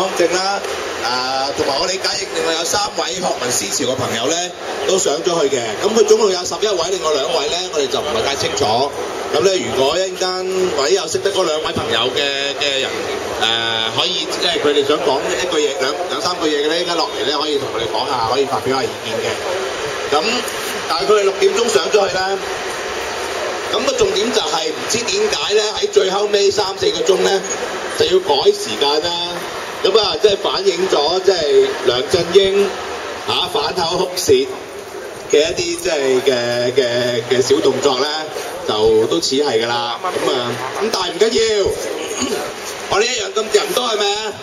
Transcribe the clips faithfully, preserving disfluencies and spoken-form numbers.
康證啦。啊，同埋我理解亦另外有三位學民思潮嘅朋友咧都上咗去嘅，咁佢總共有十一位，另外兩位咧我哋就唔係太清楚。咁咧，如果一陣間或者有識得嗰兩位朋友嘅嘅人，誒、呃、可以即係佢哋想講一句嘢、兩兩三句嘢嘅咧，應該落嚟咧可以同我哋講下，可以發表下意見嘅。咁但係佢哋六點鐘上咗去啦。咁個重點就係唔知點解咧，喺最後尾三四個鐘咧就要改時間啦。咁啊，即係反映咗即係梁振英嚇、啊、反口覆舌嘅一啲即係嘅嘅嘅小動作咧，就都似係㗎啦。咁啊，咁但係唔緊要，我哋一樣咁人多係咪啊？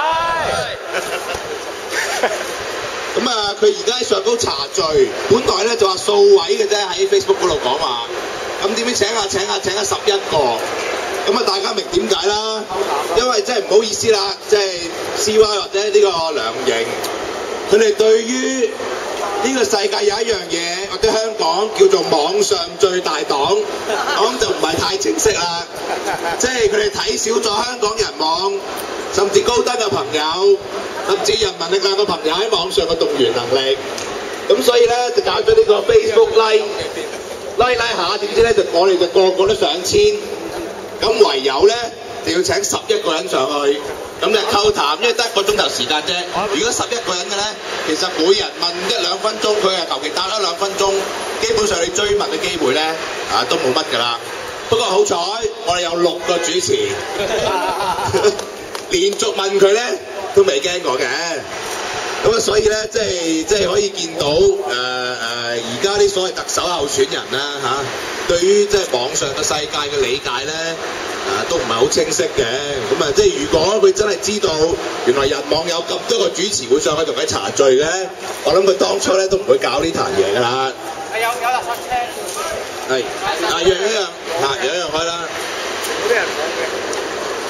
係。咁啊，佢而家喺上高查罪，本來咧就話數位嘅啫，喺 Facebook 嗰度講話。咁點知請下請下請下十一個，咁啊大家明點解啦？因為真係唔好意思啦，即係 C Y 或者呢個梁營，佢哋對於呢個世界有一樣嘢，或者香港叫做網上最大黨，我諗就唔係太清晰啦。即係佢哋睇少咗香港人網，甚至高登嘅朋友，甚至人民力量嘅朋友喺網上嘅動員能力。咁所以咧就搞咗呢個 Facebook Live。拉拉下，點知咧就我哋就個個都上千，咁唯有咧就要請十一個人上去，咁就溝談，因為得一個鐘頭時間啫。如果十一個人嘅咧，其實每人問一兩分鐘，佢係求其答一兩分鐘，基本上你追問嘅機會咧啊都冇乜㗎啦。不過好彩，我哋有六個主持，連續問佢咧都未驚過嘅。咁啊，所以咧，即係即係可以見到誒誒，而家啲所謂特首候選人啦嚇、啊，對於即係網上嘅世界嘅理解咧，誒、啊、都唔係好清晰嘅。咁啊，即係如果佢真係知道原來人網有咁多個主持會上去同佢查罪嘅，我諗佢當初咧都唔會搞呢壇嘢㗎啦。係有有垃圾車。係，啊樣一樣，嗱樣一樣開啦。好啲人講嘅。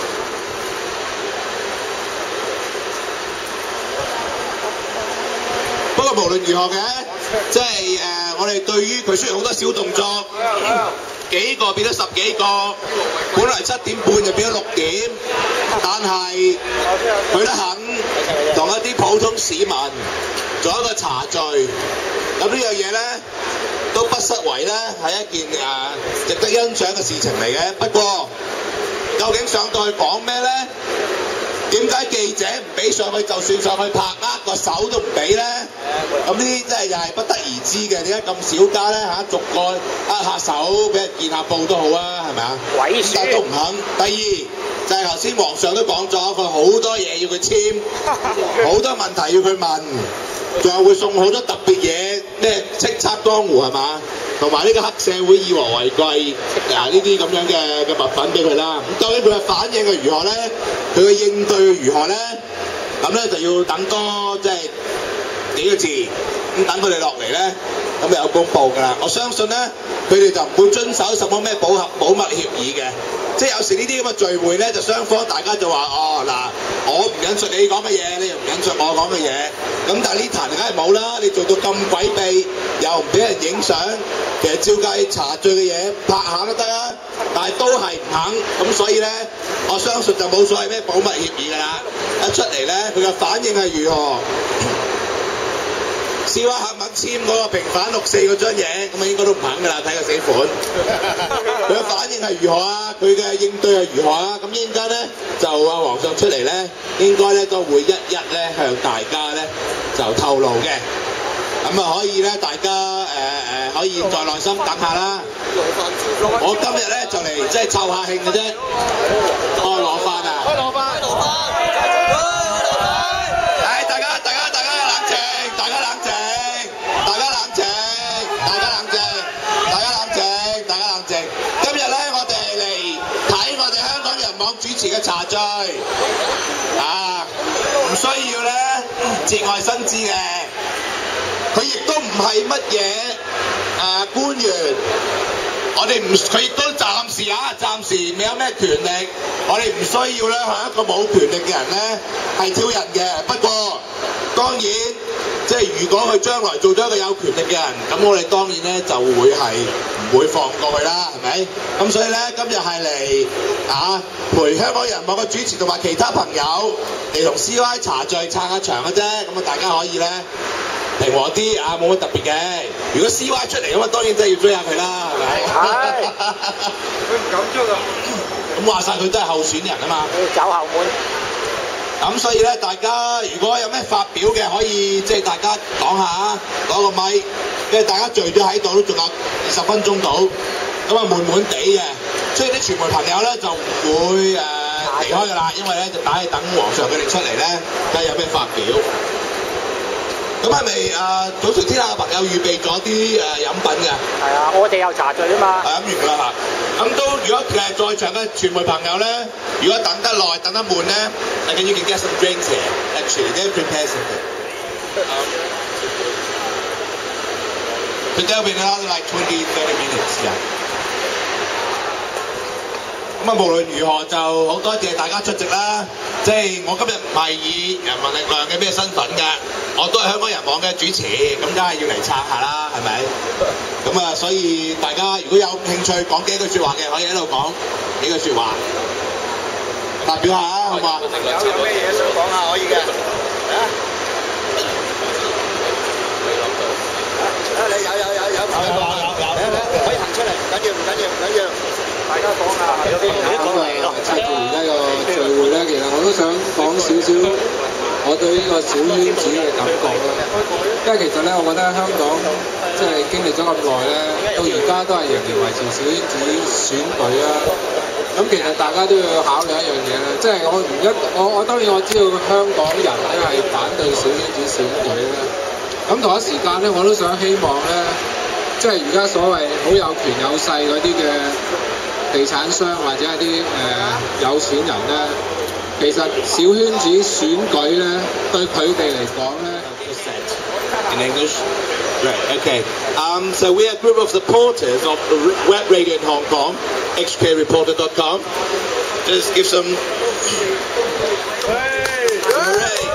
不過無論如何嘅，即係誒、呃，我哋對於佢雖然好多小動作，幾個變咗十幾個，本來七點半就變咗六點，但係佢都肯同一啲普通市民做一個茶聚，咁呢樣嘢咧都不失為咧係一件誒、呃、值得欣賞嘅事情嚟嘅。不過究竟上到去講咩咧？點解記者唔俾上去？就算上去拍握個手都唔俾咧？咁呢啲真係又係不得而知嘅。點解咁少家咧嚇？逐個握下手，俾人見下報都好啊，係咪啊？但都唔肯。第二就係頭先皇上都講咗，佢好多嘢要佢簽，好多問題要佢問，仲有會送好多特別嘢，咩叱咤江湖係嘛？同埋呢個黑社會以和為貴啊！呢啲咁樣嘅嘅物品俾佢啦。咁究竟佢嘅反應係如何咧？佢嘅應對如何咧？咁咧就要等多即係幾個字，咁等佢哋落嚟咧，咁就有公佈㗎啦。我相信咧，佢哋就唔會遵守什麼咩保合保密協議嘅。即係有時呢啲咁嘅聚會咧，就雙方大家就話哦嗱，我唔引述你講乜嘢，你又唔引述我講嘅嘢。咁但係呢壇梗係冇啦，你做到咁詭秘，又唔俾人影相，其實照計茶聚嘅嘢拍下都得啊，但係都係唔肯。咁所以咧，我相信就冇所謂咩保密協議㗎啦。一出嚟咧，佢嘅反應係如何？C Y肯唔肯簽嗰個平反六四嗰張嘢，咁啊應該都唔肯㗎啦，睇個死款。佢嘅反應係如何啊？佢嘅應對係如何啊？咁應該咧就啊皇上出嚟咧，應該咧都會一一咧向大家咧就透露嘅。咁啊可以咧，大家誒誒、呃、可以再耐心等下啦。我今日咧就嚟即係湊下興嘅啫。哦，攞飯啊！開攞飯，攞飯。主持嘅茶聚啊，唔需要咧節外生枝嘅，佢亦都唔係乜嘢誒官員， 我哋唔佢亦都暫時啊，暫時未有咩權力，我哋唔需要咧向一個冇權力嘅人咧係挑釁嘅。不過當然，即係如果佢將來做咗一個有權力嘅人，咁我哋當然咧就會係唔會放過佢啦，係咪？咁所以咧今日係嚟啊陪香港人網嘅主持同埋其他朋友嚟同 C Y 茶聚撐下場嘅啫，咁啊大家可以咧平和啲啊，冇乜特別嘅。如果 C Y 出嚟咁啊，當然真係要追下佢啦，係咪？ 係。佢唔敢出啊。 咁話晒佢都係候選人啊嘛。 要走後門。 咁所以咧，大家如果有咩發表嘅，可以即係大家講下，攞個咪，因為大家聚咗喺度都仲有二十分鐘到，咁啊悶悶地嘅，所以啲傳媒朋友咧就唔會誒、呃、離開㗎啦，因為咧就打係等皇上佢哋出嚟咧，睇下有咩發表。咁係咪誒早晨天下嘅朋友預備咗啲誒飲品嘅？ 係啊，我哋有茶聚啊嘛。係飲完㗎啦嚇。咁都如果誒在場嘅傳媒朋友咧，如果等得耐等得悶咧，大家 you can get some drinks here. Actually, they prepare something. So there'll be another like twenty, thirty minutes. Yeah. 咁啊，無論如何就好多謝大家出席啦。即係我今日唔係以人民力量嘅咩身份嘅，我都係香港人網嘅主持，咁梗係要嚟撐下啦，係咪？咁啊，所以大家如果有興趣講幾句説話嘅，可以喺度講幾句説話，發表下啊，好嘛？ 有有咩嘢想講下可以嘅。啊？啊！你有有有有有有有可以行出嚟，唔緊要唔緊要唔緊要。大家講下有啲嘢講嚟咯。 趁住而家個聚會咧，其實我都想講少少我對呢個小圈子嘅感覺啦。因為其實咧，我覺得香港即係經歷咗咁耐咧，到而家都係仍然維持小圈子選舉啦。咁其實大家都要考慮一樣嘢啦，即係我唔一我我當然我知道香港人咧係反對小圈子選舉啦。咁同一時間咧，我都想希望咧，即係而家所謂好有權有勢嗰啲嘅地產商或者一啲誒、呃、有錢人咧，其實小圈子選舉咧對佢哋嚟講咧 In English? Right, okay. Um, so we are a group of supporters of Web Radio in Hong Kong, H K Reporter dot com. Just give some... Hey! Hooray!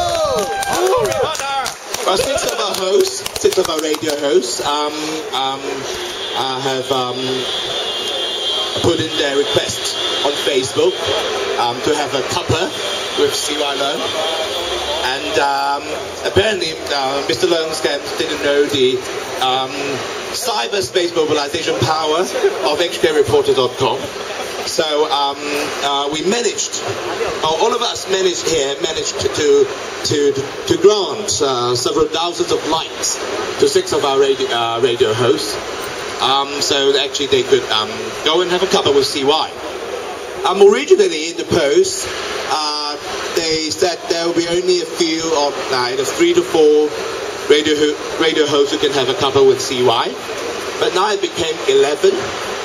Well, six of our hosts, six of our radio hosts, um, um, uh, have um, put in their request on Facebook um, to have a cuppa with C Y Leung. And um, apparently uh, Mister Leung didn't know the um, cyberspace mobilization power of H K Reporter dot com. So um, uh, we managed, oh, all of us managed here, managed to to to grant uh, several thousands of likes to six of our radio, uh, radio hosts. Um, so that actually they could um, go and have a cuppa with C Y. Um, originally in the post, uh, they said there will be only a few of like uh, three to four radio ho- radio hosts who can have a cuppa with C Y, but now it became eleven.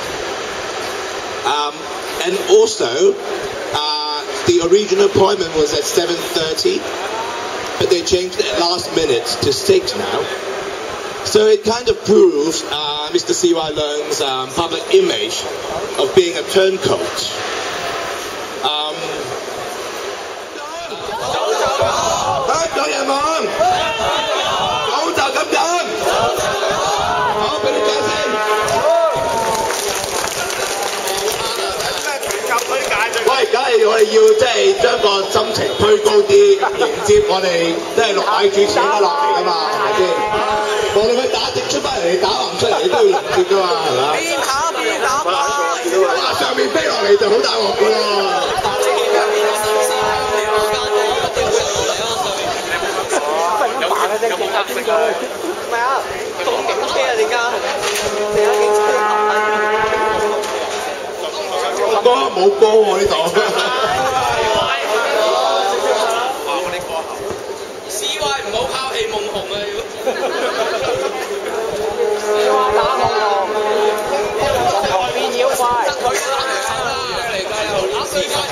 Um, and also, uh, the original appointment was at seven thirty, but they changed it last minute to six now. So it kind of proves uh, Mister C Y Leung's um, public image of being a turncoat. Um, 香港人網，講就咁講，好，俾你掌聲。喂，梗係我哋要即係將個心情推高啲，迎接我哋即係六位主持應該落嚟㗎嘛，係咪先？無論佢打直出翻嚟，你打橫出嚟，你都要迎接㗎嘛，係咪？邊打邊打哇！上面飛落嚟就好大鑊㗎喎。咩啊？動警車啊！點解？點解警車歌冇歌喎呢度。C Y 唔好拋棄夢紅啊！要打夢紅，變妖怪。佢打嚟㗎又打衰